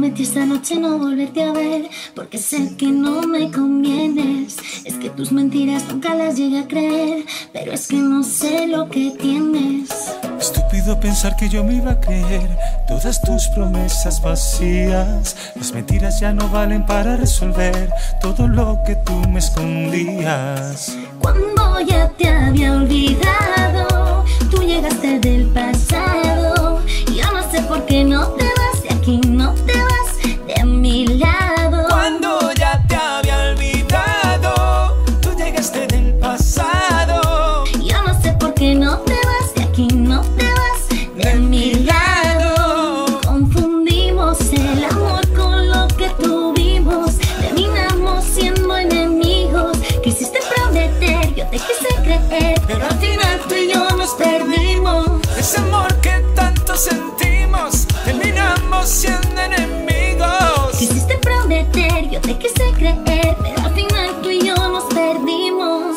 prometí esta noche no volverte a ver, porque sé que no me convienes. Es que tus mentiras nunca las llegué a creer, pero es que no sé lo que tienes. Estúpido pensar que yo me iba a creer todas tus promesas vacías. Las mentiras ya no valen para resolver todo lo que tú me escondías. Cuando ya te había olvidado, tú llegaste del pasado. Yo no sé por qué no te vas de aquí, no te vas de mi lado. Cuando ya te había olvidado, tú llegaste del pasado. Yo no sé por qué no te vas de aquí, no te vas de mi lado. Confundimos el amor con lo que tuvimos, terminamos siendo enemigos. Quisiste prometer, yo te quise creer, pero al final tú y yo nos perdimos. Ese amor que tanto sentimos, terminamos siendo enemigos. Quisiste prometer, yo te quise creer, pero al final tú y yo nos perdimos.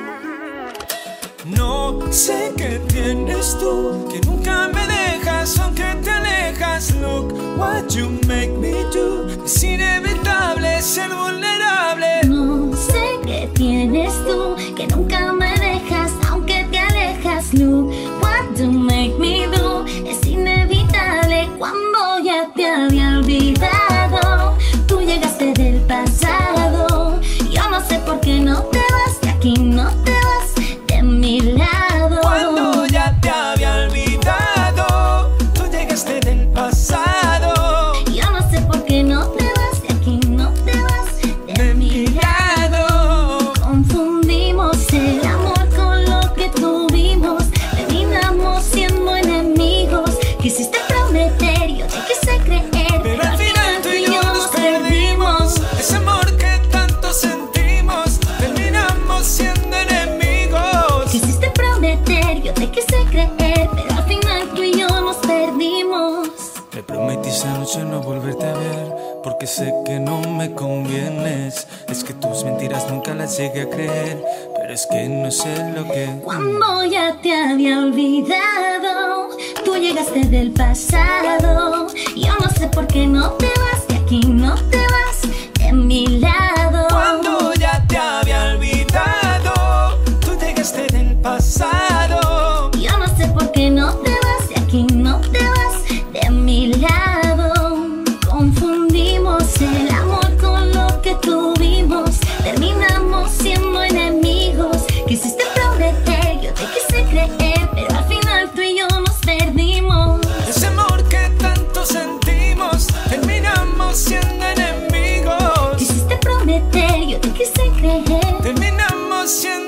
No sé qué tienes tú, que nunca me dejas aunque te alejas. Look what you make me do. Es inevitable ser vulnerable. No sé qué tienes tú, que nunca me dejas aunque te alejas. Look what you make me do. Es inevitable cuando ya te había olvidado. Tú llegaste del pasado. Yo no sé por qué no te vas de aquí, no te vas de mi lado. Cuando ya te había olvidado, tú llegaste del pasado. Yo no sé por qué no te vas de aquí, no te vas de mi lado. Confundimos el amor con lo que tuvimos, terminamos siendo enemigos. Quisiste prometer, yo te quise creer, pero al final tú y yo nos perdimos. Ese amor que tanto sentimos, terminamos siendo enemigos. Quisiste prometer, yo te quise creer, pero al final tú y yo nos perdimos. Me prometí esa noche no volverte a ver, porque sé que no me convienes. Es que tus mentiras nunca las llegué a creer, pero es que no sé lo que... Cuando ya te había olvidado, tú llegaste del pasado. Yo no sé por qué no te vas de aquí, no te vas de mi lado. Cuando ya te había olvidado, tú llegaste del pasado. Yo no sé por qué no te vas de aquí, no te vas de mi lado. Confundimos el amor con lo que tuvimos, terminamos siendo enemigos. Quisiste prometer, yo te quise creer, pero al final tú y yo nos perdimos. Ese amor que tanto sentimos, terminamos siendo enemigos. Quisiste prometer, yo te quise creer, Terminamos siendo